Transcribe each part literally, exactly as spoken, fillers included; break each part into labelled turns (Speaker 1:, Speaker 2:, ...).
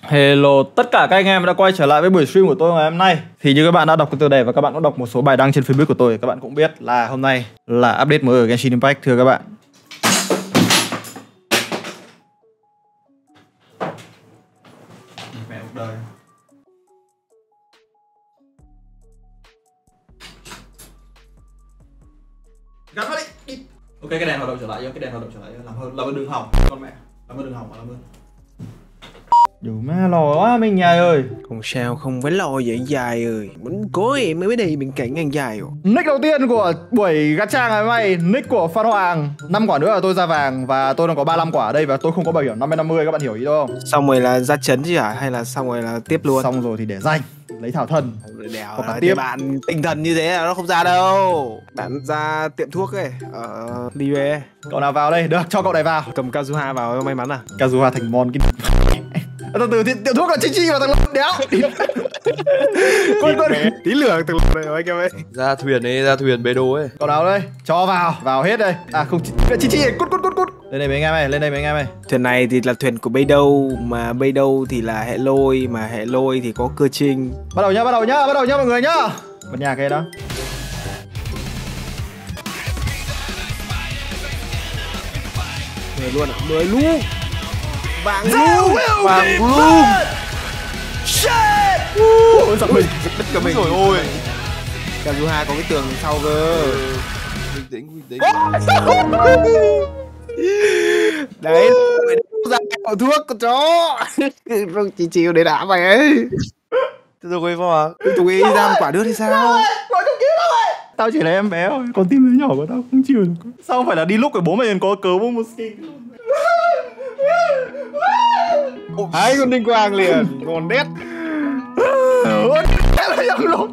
Speaker 1: Hello tất cả các anh em đã quay trở lại với buổi stream của tôi ngày hôm nay. Thì như các bạn đã đọc cái tiêu đề và các bạn cũng đọc một số bài đăng trên Facebook của tôi, các bạn cũng biết là hôm nay là update mới ở Genshin Impact thưa các bạn. Mẹ cuộc đời. Gắn vào đi. đi. Ok, cái đèn hoạt động trở lại, cái đèn hoạt động trở lại, làm hơn, làm hơn đường hỏng con mẹ, làm hơn đường hỏng, làm hơn. Đủ má lo quá mình dài ơi.
Speaker 2: Không sao, không phải lo vậy dài ơi. Mình cố em mới đây bên cạnh ngang dài rồi.
Speaker 1: Nick đầu tiên của buổi gacha ngày hôm nay, nick của Phan Hoàng. năm quả nữa là tôi ra vàng và tôi đang có ba mươi lăm quả ở đây và tôi không có bảo hiểm năm mươi năm mươi, các bạn hiểu ý tôi không?
Speaker 2: Xong rồi là ra chấn chứ hả? Hay là xong rồi là tiếp luôn?
Speaker 1: Xong rồi thì để danh, lấy thảo thân.
Speaker 2: Đèo
Speaker 1: hoặc là
Speaker 2: là
Speaker 1: tiếp.
Speaker 2: bạn tinh thần như thế là nó không ra đâu. Bạn ra tiệm thuốc ấy, ở đi về.
Speaker 1: Cậu nào vào đây? Được, cho cậu này vào.
Speaker 2: Cầm Kazuha vào may mắn à?
Speaker 1: Kazuha thành mon cái từ từ tiệm thuốc là chi chi vào thằng lợn đéo. Quân quân
Speaker 2: tí lửa từ lợn này anh em ơi.
Speaker 3: Ra thuyền ấy, ra thuyền bê đô ấy.
Speaker 1: Cậu nào đây? Cho vào, vào hết đây. À không, chi chi cút cút cút cút. Lên đây mấy anh em ơi, lên đây mấy anh em ơi.
Speaker 2: Thuyền này thì là thuyền của Beidou, mà Beidou thì là hệ lôi, mà hệ lôi thì có cơ trinh.
Speaker 1: Bắt đầu nhá, bắt đầu nhá, bắt đầu nhá mọi người nhá. Bật nhà cái đó.
Speaker 2: Mười luôn ạ, mười luôn. Vàng luôn,
Speaker 3: vàng luôn.
Speaker 1: Shit. Ôi giời ơi,
Speaker 2: đất cả mình rồi ôi. Kazuha có cái tường sau cơ.
Speaker 3: Bình tĩnh, bình tĩnh.
Speaker 2: Đấy, ra cậu thuốc con chó. Không chỉ chịu để đá mày ấy.
Speaker 3: Tôi tôi quay vào.
Speaker 2: Tụi ấy ra một quả nước thì sao?
Speaker 1: Tao chỉ là em bé thôi, con tim bé nhỏ của tao không chịu được. Sao không phải là đi lúc của bố mày có cớ bố một skin.
Speaker 2: Hai con đinh quang liền, ngon đét.
Speaker 1: Ôi, em là nhầm lộn.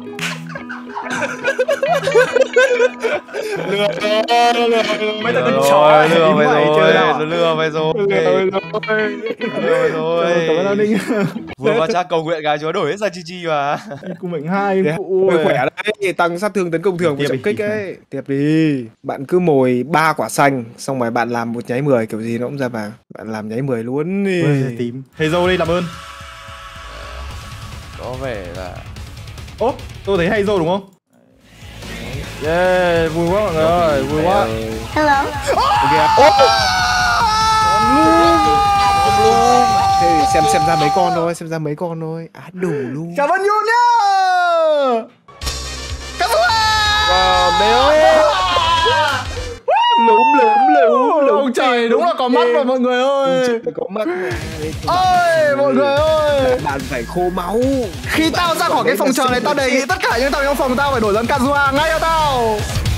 Speaker 3: Lừa lừa
Speaker 1: mấy thằng con chó
Speaker 3: lừa mày
Speaker 1: mày
Speaker 3: rồi,
Speaker 1: chơi nào?
Speaker 3: lừa mày rồi.
Speaker 2: Lừa
Speaker 3: Lừa rồi.
Speaker 1: Cảm ơn anh Ninh.
Speaker 3: Vừa vào trang cầu nguyện gái chúa đổi hết ra chi chi mà.
Speaker 1: Cùng mệnh hai phụ
Speaker 2: khỏe đấy, tăng sát thương tấn công thường của chậm kích ấy. Tiếp đi. Bạn cứ mồi ba quả xanh, xong rồi bạn làm một nháy mười kiểu gì nó cũng ra vàng. Bạn làm nháy mười luôn đi.
Speaker 1: Tím. Heizo đi làm ơn.
Speaker 3: Có vẻ là
Speaker 1: Ố, tôi thấy Heizo đúng không? Yeah, vui quá mọi người ơi, vui quá.
Speaker 4: Hello.
Speaker 2: Thế thì xem xem ra mấy con thôi, xem ra mấy con thôi. Á đủ luôn.
Speaker 1: Cảm ơn Yun nhá. Kazuha.
Speaker 2: Còn đấy. Lúm lúm lúm lúm.
Speaker 1: Ông trời đúng là có mắt rồi mọi người ơi.
Speaker 2: Có mắt.
Speaker 1: Ôi mọi người ơi.
Speaker 2: Bạn phải khô máu.
Speaker 1: Khi tao ra khỏi cái phòng chờ này, tao đề nghị tất cả những thằng trong phòng tao phải đổi dần Kazuha ngay cho tao.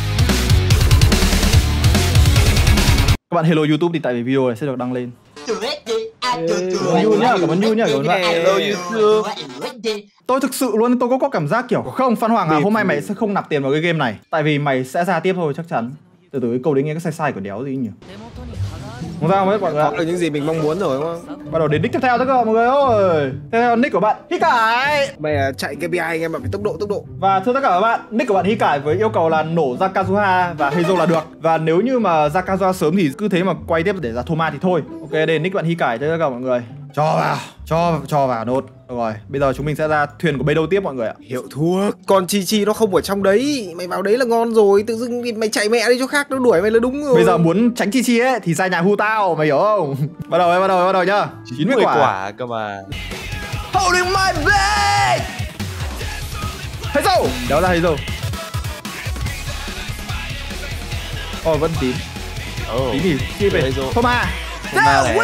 Speaker 1: Các bạn hello YouTube đi, tại vì video này sẽ được đăng lên. Yun nhá, cảm ơn Yun nhá, cảm ơn bạn.
Speaker 3: hello YouTube.
Speaker 1: Tôi thực sự luôn, tôi có có cảm giác kiểu không, Phan Hoàng à, hôm nay mày sẽ không nạp tiền vào cái game này, tại vì mày sẽ ra tiếp thôi chắc chắn. Từ từ cái câu đấy nghe cái sai sai của đéo gì nhỉ? Không sao hết mọi người ạ.
Speaker 2: Có được những gì mình mong muốn rồi đúng không?
Speaker 1: Bắt đầu đến nick tiếp theo tất cả mọi người ơi. Tiếp theo nick của bạn Hi Cải.
Speaker 2: Bây giờ chạy ca pê i anh em bạn phải tốc độ tốc độ.
Speaker 1: Và thưa tất cả các bạn, nick của bạn Hi Cải với yêu cầu là nổ ra Kazuha và Heizo là được. Và nếu như mà ra Kazuha sớm thì cứ thế mà quay tiếp để ra Thoma thì thôi. Ok, đây nick bạn Hi Cải cho tất cả mọi người. Cho vào, cho cho vào nốt. Được rồi, bây giờ chúng mình sẽ ra thuyền của Beidou tiếp mọi người ạ.
Speaker 2: Hiệu thuốc. Con Chi Chi nó không ở trong đấy. Mày vào đấy là ngon rồi. Tự dưng mày chạy mẹ đi chỗ khác nó đuổi mày là đúng rồi.
Speaker 1: Bây giờ muốn tránh Chi Chi ấy thì ra nhà hu tao, mày hiểu không? Bắt đầu bắt đầu bắt đầu nhá. chín mươi quả.
Speaker 3: quả cơ mà.
Speaker 1: Holding my back. Heizo, đéo ra Heizo. Ồ oh, vẫn tím.
Speaker 3: Oh.
Speaker 1: Tím thì kia về. Thoma.
Speaker 3: Thoma này.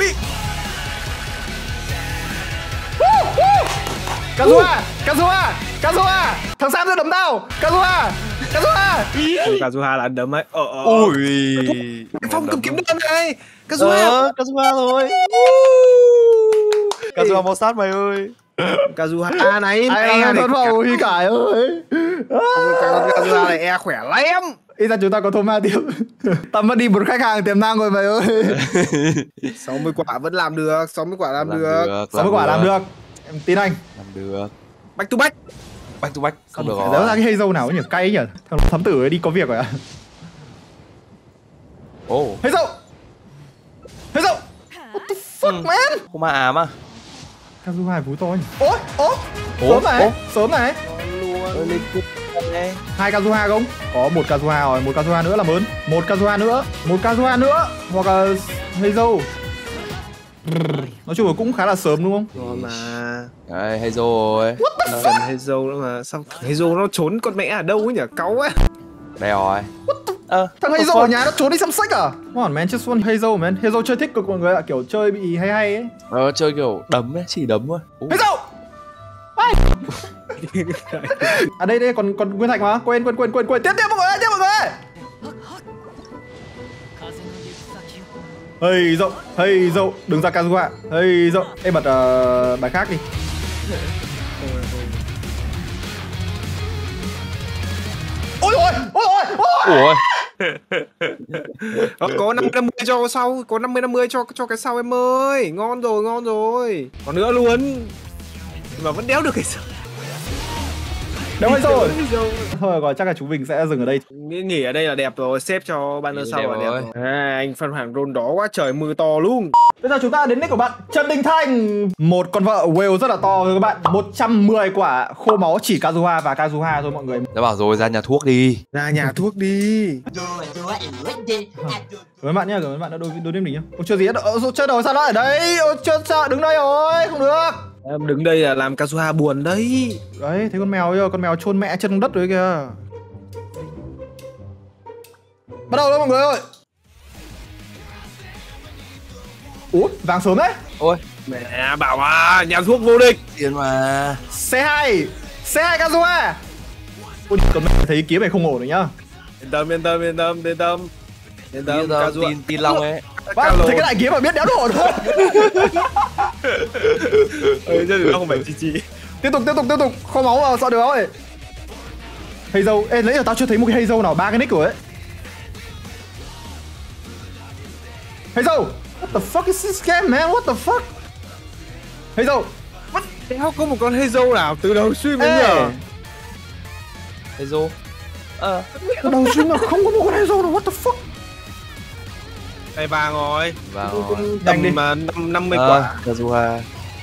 Speaker 1: Kazuha, Kazuha, Kazuha, thằng Sam sẽ đấm tao. Kazuha, Kazuha.
Speaker 2: Kazuha là đấm ấy. Ờ ờ.
Speaker 3: Ôi.
Speaker 2: Phong cầm kiếm đơn này. Kazuha.
Speaker 3: Ờ, Kazuha rồi. Kazuha mau sát mày ơi.
Speaker 2: Kazuha này.
Speaker 1: Ai ăn con vào Hi Cải ơi.
Speaker 2: Kazuha này e khỏe lắm.
Speaker 1: Ít ra chúng ta có Thoma tiếp. Tao mất đi một khách hàng tiềm năng rồi mày ơi.
Speaker 2: sáu mươi quả vẫn làm được, sáu mươi quả làm, làm được. được.
Speaker 1: sáu mươi quả làm được. Em tin anh.
Speaker 3: Làm được.
Speaker 2: Back to back.
Speaker 3: Back to back. Không được
Speaker 1: rồi.
Speaker 3: Đéo
Speaker 1: ra cái Heizo nào ấy nhỉ? Cay ấy nhỉ? Thằng thám tử ấy đi có việc rồi ạ.
Speaker 3: Ồ. Oh.
Speaker 1: Heizo. Heizo. What the fuck man?
Speaker 3: Không mà ám à?
Speaker 1: Kazuha vú to nhỉ. Ôi, ố, sớm này, sớm này.
Speaker 3: Ôi, lên cúp này.
Speaker 1: Hai Kazuha không? Có một Kazuha rồi, một Kazuha nữa là lớn. Một Kazuha nữa, một Kazuha nữa, hoặc là Heizo. Nói chung là cũng khá là sớm đúng không?
Speaker 2: Rồi mà.
Speaker 3: Đấy, Heizo rồi.
Speaker 2: Cần Heizo nữa mà. Sao Heizo nó trốn con mẹ ở đâu ấy nhỉ? Cáu á.
Speaker 3: Đây rồi. Ờ,
Speaker 1: Thằng Heizo ở nhà nó trốn đi xăm sách à? Come on man, just one Heizo man. Heizo chơi thích cực mọi người ạ, kiểu chơi bị hay hay ấy.
Speaker 3: Ờ, chơi kiểu đấm ấy, chỉ đấm thôi.
Speaker 1: Heizo! À đây đây còn còn Nguyên Thạch mà. Quên quên quên quên quên. Tiếp tiếp mọi người ơi, tiếp mọi người ơi. Heizo, Heizo, đừng ra Kazuha. Heizo. Ê bật uh, bài khác đi. Ôi ôi, ôi ôi, ôi.
Speaker 3: Ủa.
Speaker 2: Ờ, có năm mươi năm mươi cho sau, có năm mươi năm mươi cho cho cái sau em ơi. Ngon rồi, ngon rồi. Còn nữa luôn. Mà vẫn đéo được cái sao.
Speaker 1: Đéo Heizo rồi. Thôi rồi, chắc là chúng mình sẽ dừng ở đây.
Speaker 2: Nghĩ, nghỉ ở đây là đẹp rồi, xếp cho banner
Speaker 3: Nghỉ
Speaker 2: sau
Speaker 3: đẹp
Speaker 2: là đẹp
Speaker 3: rồi.
Speaker 2: rồi. À, anh phân hoàng roll đó quá trời, mưa to luôn.
Speaker 1: Bây giờ chúng ta đến nick của bạn Trần Đình Thanh. Một con vợ whale rất là to rồi các bạn. Một trăm mười quả khô máu chỉ Kazuha và Kazuha thôi mọi người.
Speaker 3: Đã bảo rồi, ra nhà thuốc đi.
Speaker 2: Ra nhà thuốc đi.
Speaker 1: Cảm ơn bạn nhá, cảm ơn bạn đã đối đối đêm mình nhá. Ôi chơi gì đó, chơi đầu sao nó ở đây? Ôi chơi sao đứng đây rồi, không được.
Speaker 2: Em đứng đây là làm Kazuha buồn đấy.
Speaker 1: Đấy, thấy con mèo chưa? Con mèo chôn mẹ chân trong đất rồi kìa. Bắt đầu thôi mọi người ơi. Ủa, vàng sớm đấy.
Speaker 3: Ôi,
Speaker 2: Mẹ bảo à, nhà thuốc vô địch.
Speaker 3: tiền mà.
Speaker 1: xê hai, xê hai Kazuha. Ôi, con mẹ thấy kiếm này không ổn rồi nhá.
Speaker 2: Yên tâm, yên tâm, yên tâm, yên tâm. Yên tâm, Kazuha.
Speaker 3: Tin, tin long ấy.
Speaker 1: Bác, thấy cái đại kiếm mà biết đéo ổn không?
Speaker 2: Ừ, chứ nó không phải chi chi.
Speaker 1: Tiếp tục, tiếp tục, tiếp tục. Kho máu vào, sợ được ơi. Heizo, ê, nãy giờ tao chưa thấy một cái Heizo nào ba cái nick rồi ấy. Heizo, what the fuck is this game, man? What the fuck? Heizo,
Speaker 2: Đéo có một con Heizo nào từ đầu stream đến
Speaker 1: ê,
Speaker 2: giờ.
Speaker 3: Heizo. Ờ.
Speaker 1: từ đầu stream mà không có một con Heizo nào, what the fuck?
Speaker 2: Đây vàng rồi.
Speaker 3: Vào
Speaker 2: Cũng
Speaker 1: Nhanh đi.
Speaker 2: tầm mà năm năm mươi
Speaker 3: Ờ,
Speaker 2: quả.
Speaker 3: Kazuha.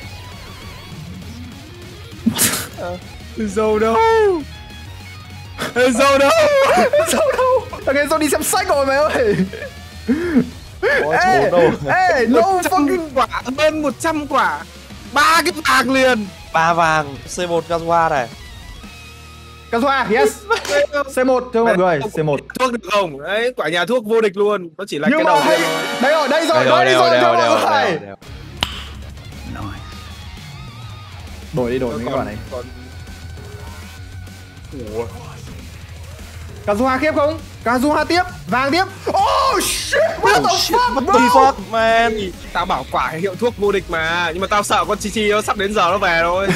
Speaker 2: Heizo đâu? Heizo đâu?
Speaker 1: Heizo đâu? Thằng Heizo đi xem sách rồi mày ơi.
Speaker 3: Ôi,
Speaker 1: Ê,
Speaker 3: đâu.
Speaker 1: ê, no
Speaker 2: một trăm
Speaker 1: fucking
Speaker 2: quả, hơn một trăm quả. Ba cái vàng liền.
Speaker 3: Ba vàng, xê một Kazuha này.
Speaker 1: Kazuha, yes. xê một thưa mọi người, xê một.
Speaker 2: Thuốc được không? Đấy, quả nhà thuốc vô địch luôn. Nó chỉ là
Speaker 1: Nhưng
Speaker 2: cái
Speaker 1: mà
Speaker 2: đầu
Speaker 1: hay,
Speaker 2: tiên thôi.
Speaker 1: đây rồi, đây rồi,
Speaker 3: Đây rồi,
Speaker 1: đây
Speaker 3: đây
Speaker 1: rồi,
Speaker 3: rồi,
Speaker 1: thưa
Speaker 3: đây rồi,
Speaker 1: mọi
Speaker 3: đây
Speaker 1: người.
Speaker 3: rồi.
Speaker 1: Đổi đi, đổi mấy cái quả này.
Speaker 2: Còn... Ủa.
Speaker 1: Kazuha khiếp không? Kazuha tiếp, vàng tiếp. Oh shit, what the fuck,
Speaker 3: What
Speaker 1: bro?
Speaker 3: the fuck, man?
Speaker 2: Tao bảo quả hiệu thuốc vô địch mà. Nhưng mà tao sợ con Chi Chi nó sắp đến giờ nó về rồi.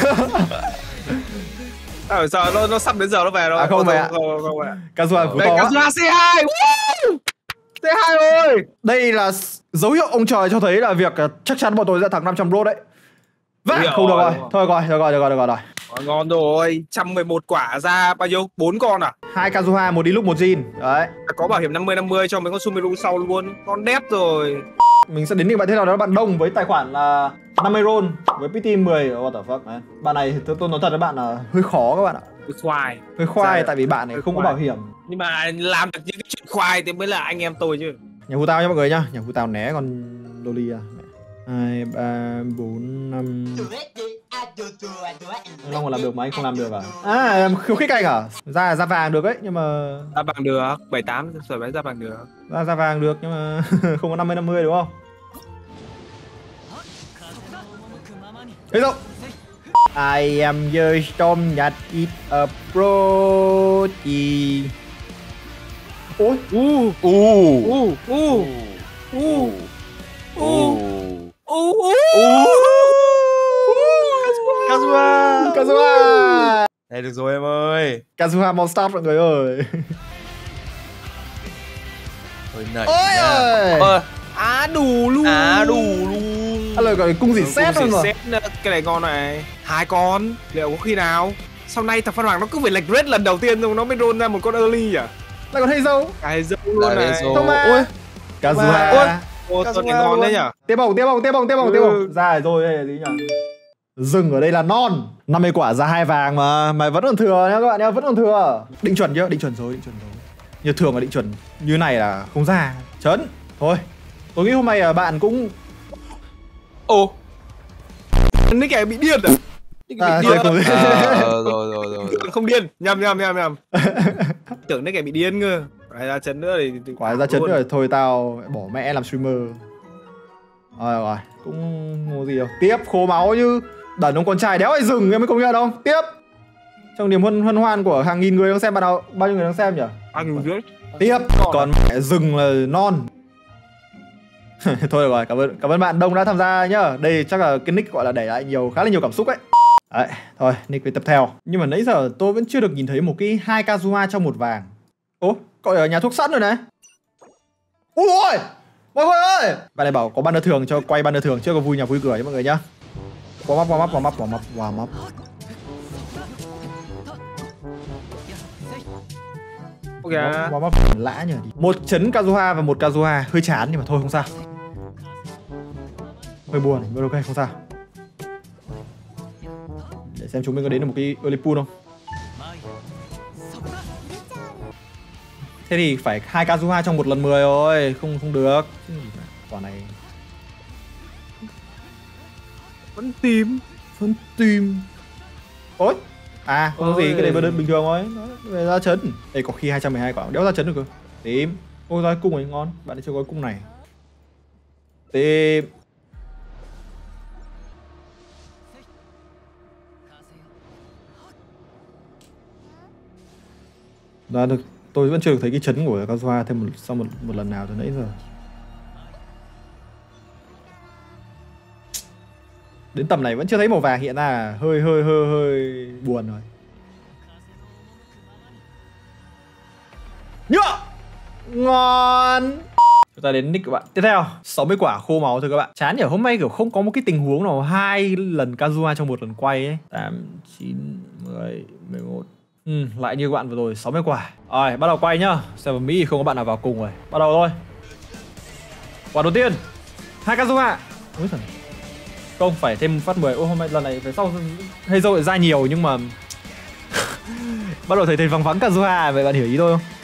Speaker 2: Tao phải sợ nó, nó sắp đến giờ nó về rồi.
Speaker 1: À, không vậy ạ.
Speaker 2: Không, không, không, không,
Speaker 1: Kazuha phú
Speaker 2: đây,
Speaker 1: to.
Speaker 2: Kazuha xê hai. xê hai ơi.
Speaker 1: Đây là dấu hiệu ông trời cho thấy là việc chắc chắn bọn tôi sẽ thắng năm trăm rốt đấy. Vâng, không được rồi. Thôi rồi, được rồi, được rồi, được rồi, được rồi.
Speaker 2: Ngon rồi, một trăm mười một quả ra bao nhiêu? bốn con à?
Speaker 1: Hai Kazuha, một đi lúc một Jin. Đấy.
Speaker 2: Có bảo hiểm năm mươi năm mươi cho mấy con Sumeru sau luôn. Con đét rồi.
Speaker 1: Mình sẽ đến những bạn thế nào đó bạn Đông với tài khoản là năm mươi roll với pê tê mười. What the fuck, man. Bạn này tôi, tôi nói thật với bạn là hơi khó các bạn ạ.
Speaker 2: Cái khoai.
Speaker 1: Hơi khoai
Speaker 2: Dạ,
Speaker 1: tại vì bạn này không có
Speaker 2: khoai.
Speaker 1: bảo hiểm.
Speaker 2: Nhưng mà làm được những cái chuyện khoai thì mới là anh em tôi chứ.
Speaker 1: Nhà Hu Tao nha mọi người nhá. Nhà Hu Tao né con Loli à. Hai, ba, bốn, năm. Anh Long còn làm được mà anh không làm được à? À, em khiêu khích anh à? Ra ra vàng được ấy, nhưng mà
Speaker 2: Ra bằng được, bảy tám sợi váy ra bằng được.
Speaker 1: ra ra vàng được nhưng mà không có năm mươi năm mươi đúng không? Thế rồi. I am the storm that is approaching. Ôi,
Speaker 2: U
Speaker 3: U.
Speaker 2: u u u
Speaker 3: U.
Speaker 2: u u
Speaker 3: Kazuha.
Speaker 1: Kazuha.
Speaker 3: Đây được rồi em ơi.
Speaker 1: Kazuha Monster mọi người ơi.
Speaker 3: Hơi nảy.
Speaker 1: Ôi
Speaker 3: nha.
Speaker 1: ơi.
Speaker 2: Ờ, á đủ luôn.
Speaker 3: Á đủ luôn.
Speaker 1: À, lời gọi là cung gì xét luôn rồi.
Speaker 2: Cái này ngon này. Hai con, liệu có khi nào sau này thằng Phan Hoàng nó cứ phải lệch red lần đầu tiên rồi nó mới roll ra một con early à?
Speaker 1: Lại còn Heizo.
Speaker 2: Cái dâu luôn
Speaker 3: Là
Speaker 2: này.
Speaker 3: Heizo.
Speaker 1: Không mà.
Speaker 3: Ôi.
Speaker 1: Kazuha.
Speaker 2: Ôi, ô, con này ngon đấy nhở.
Speaker 1: Tiếp bổng, tiếp bổng, tiếp bổng, tiếp bổng, tiếp
Speaker 2: Ừ.
Speaker 1: bổng. Ra rồi đây là gì nhỉ? Rừng ở đây là non. năm mươi quả ra hai vàng mà Mày vẫn còn thừa nha các bạn nhá, vẫn còn thừa. Định chuẩn chưa? Định chuẩn rồi, định chuẩn rồi. Như thường là định chuẩn như này là không ra. Chấn. Thôi tôi nghĩ hôm nay là bạn cũng...
Speaker 2: Ồ, Nick này bị điên à? Nick
Speaker 1: À,
Speaker 2: bị điên
Speaker 1: không...
Speaker 3: À, rồi, rồi, rồi, rồi.
Speaker 2: không điên, nhầm nhầm nhầm nhầm. Tưởng Nick này bị điên cơ. Phải ra chấn nữa thì, thì
Speaker 1: Quả ra chấn rồi, thôi tao bỏ mẹ làm streamer. Rồi rồi, cũng không gì đâu. Tiếp khô máu như đẩn ông con trai đéo ai dừng em mới công nhận không? Tiếp. Trong niềm hân hân hoan của hàng nghìn người đang xem, bạn nào bao nhiêu người đang xem nhỉ?
Speaker 2: ăn dưới.
Speaker 1: Tiếp, còn mẹ rừng là non. Thôi được rồi, cảm ơn cảm ơn bạn Đông đã tham gia nhá. Đây chắc là cái nick gọi là để lại nhiều khá là nhiều cảm xúc ấy. Đấy, thôi nick về tập theo. Nhưng mà nãy giờ tôi vẫn chưa được nhìn thấy một cái hai Kazuha trong một vàng. Ố, cậu ở nhà thuốc sẵn rồi này. Ui ôi, mọi người ơi. Bạn này bảo có banner thường cho quay banner thường chưa, có vui nhà vui cửa nhé mọi người nhá. Warm up, warm up, warm up, warm up, warm up.
Speaker 2: Ok.
Speaker 1: Warm up lã nhỉ. Một chấn Kazuha và một Kazuha hơi chán nhưng mà thôi không sao. Hơi buồn, nhưng ok không sao. Để xem chúng mình có đến được một cái early pool không. Thế thì phải hai Kazuha trong một lần mười rồi, không không được. Quả này
Speaker 2: Vẫn tìm,
Speaker 1: vẫn tìm. Ôi, à không có gì, cái này vẫn bình thường thôi. Về ra chấn. Đây có khi hai trăm mười hai quả đéo ra chấn được cơ. Tìm. Ôi rồi cung ấy ngon, bạn ấy chưa có cung này. Tìm. Đó được, tôi vẫn chưa được thấy cái chấn của Kazuha thêm một sau một một lần nào từ nãy giờ. Đến tầm này vẫn chưa thấy màu vàng hiện ra, hơi hơi hơi hơi buồn rồi. Nhựa. Ngon. Chúng ta đến nick các bạn. Tiếp theo, sáu mươi quả khô máu thôi các bạn. Chán nhỉ, hôm nay kiểu không có một cái tình huống nào hai lần Kazuha trong một lần quay ấy. tám, chín, mười, mười một. Ừ, lại như các bạn vừa rồi, sáu mươi quả. Rồi, bắt đầu quay nhá. Server Mỹ không có bạn nào vào cùng rồi. Bắt đầu thôi. Quả đầu tiên. Hai Kazuha. Ôi trời. Không, phải thêm phát mười. Ô, hôm nay lần này phải sau hay rồi ra nhiều nhưng mà bắt đầu thấy thấy vắng vắng Kazuha, vậy bạn hiểu ý tôi không?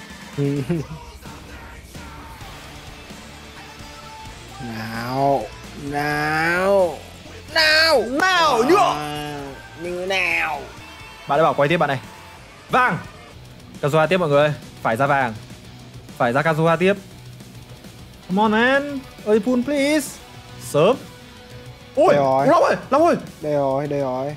Speaker 2: Nào, nào, nào,
Speaker 1: Nào, nhựa.
Speaker 2: như nào.
Speaker 1: Bạn đã bảo quay tiếp bạn này. Vàng. Kazuha tiếp mọi người. Phải ra vàng. Phải ra Kazuha tiếp. Come on man. Early pool please. Sớm. Ui, Long ơi, Long ơi.
Speaker 2: Đây rồi, đây rồi.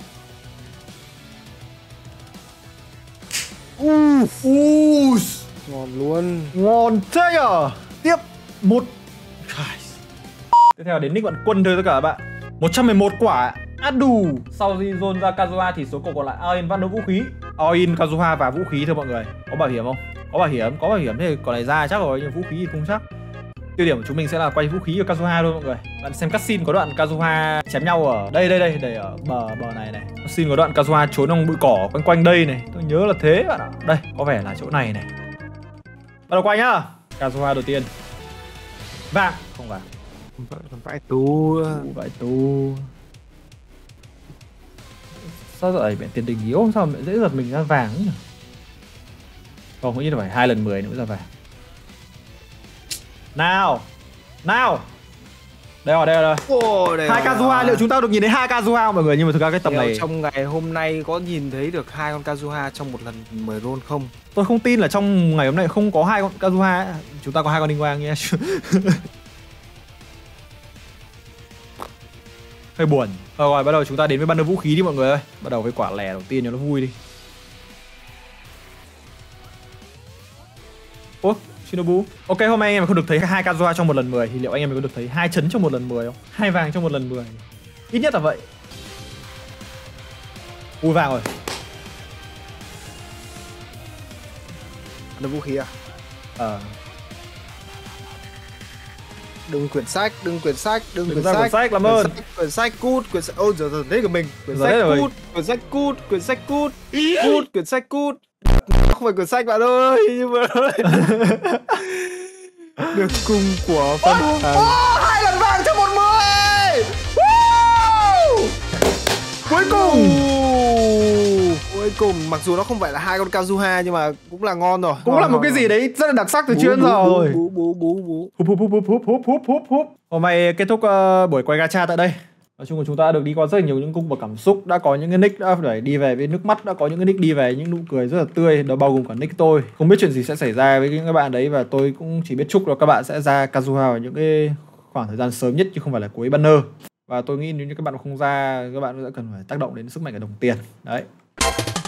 Speaker 1: Uh, uh,
Speaker 2: Ngon luôn.
Speaker 1: ngon thế nhở. Tiếp một. Tiếp theo đến nick bạn Quân thôi tất cả các bạn. một trăm mười một quả. À đủ. Sau khi zone ra Kazuha thì số còn lại all in văn đấu vũ khí. All in Kazuha và vũ khí thôi mọi người. Có bảo hiểm không? Có bảo hiểm, có bảo hiểm thì còn này ra chắc rồi, nhưng vũ khí thì không chắc. Tiêu điểm của chúng mình sẽ là quay vũ khí ở Kazuha thôi mọi người. Bạn xem cutscene có đoạn Kazuha chém nhau ở đây đây đây, đây ở bờ bờ này này. Cutscene có đoạn Kazuha trốn trong bụi cỏ quanh quanh đây này. Tôi nhớ là thế bạn ạ. Đây, có vẻ là chỗ này này. Bắt đầu quay nhá. Kazuha đầu tiên. Vàng, không vàng.
Speaker 2: Không phải tu.
Speaker 1: Vãi tu. Sao giờ này mẹ tiền tình yếu, sao mẹ dễ giật mình ra vàng nhỉ? Không, nghĩ là phải hai lần mười nữa mới ra vàng. Nào. Nào. Đây rồi, đây rồi.
Speaker 2: Ồ, đây
Speaker 1: Hai Kazuha, liệu chúng ta được nhìn thấy hai Kazuha không mọi người? Nhưng mà thực ra cái tầm
Speaker 2: Điều
Speaker 1: này
Speaker 2: trong ngày hôm nay có nhìn thấy được hai con Kazuha trong một lần mười roll không?
Speaker 1: tôi không tin là trong ngày hôm nay không có hai con Kazuha ấy. Chúng ta có hai con đinh quang nha. Hơi buồn. Rồi, rồi bắt đầu chúng ta đến với banner vũ khí đi mọi người ơi. Bắt đầu với quả lẻ đầu tiên cho nó vui đi. Ủa, Shinobu. Ok, hôm nay anh em không được thấy hai Kazuha trong một lần mười thì liệu anh em có được thấy hai chấn trong một lần mười không? Hai vàng trong một lần mười. Ít nhất là vậy. Ui vàng rồi.
Speaker 2: Là vũ khí à?
Speaker 1: Ờ.
Speaker 2: Đừng quyển sách, đừng quyển sách, đừng
Speaker 1: Đừng
Speaker 2: quyển
Speaker 1: ra
Speaker 2: sách.
Speaker 1: quyển sách, làm ơn.
Speaker 2: Quyển sách cút, quyển sách. Ôi giời giời, đấy của mình. Quyển
Speaker 1: Rồi
Speaker 2: sách
Speaker 1: đấy rồi.
Speaker 2: cút, quyển sách cút, quyển sách cút. Cút, quyển sách cút. Không phải quyển sách bạn ơi, nhưng mà được cung của phân
Speaker 1: Ô, hai lần vàng trong một mười. Woo!
Speaker 2: cùng, mặc dù nó không phải là hai con Kazuha nhưng mà cũng là ngon rồi.
Speaker 1: Cũng
Speaker 2: ngon,
Speaker 1: là một
Speaker 2: ngon,
Speaker 1: cái
Speaker 2: ngon.
Speaker 1: gì đấy rất là đặc sắc từ
Speaker 2: Bú,
Speaker 1: trước đến
Speaker 2: bú,
Speaker 1: giờ
Speaker 2: bú,
Speaker 1: rồi.
Speaker 2: Bú bú bú bú.
Speaker 1: Húp húp húp húp húp húp húp húp húp. Hôm nay kết thúc uh, buổi quay gacha tại đây. Nói chung là chúng ta đã được đi qua rất là nhiều những cung bậc cảm xúc, đã có những cái nick đã phải đi về với nước mắt, đã có những cái nick đi về những nụ cười rất là tươi, đó bao gồm cả nick tôi. Không biết chuyện gì sẽ xảy ra với các bạn đấy, và tôi cũng chỉ biết chúc là các bạn sẽ ra Kazuha vào những cái khoảng thời gian sớm nhất chứ không phải là cuối banner. Và tôi nghĩ nếu như các bạn không ra, các bạn sẽ cần phải tác động đến sức mạnh của đồng tiền. Đấy.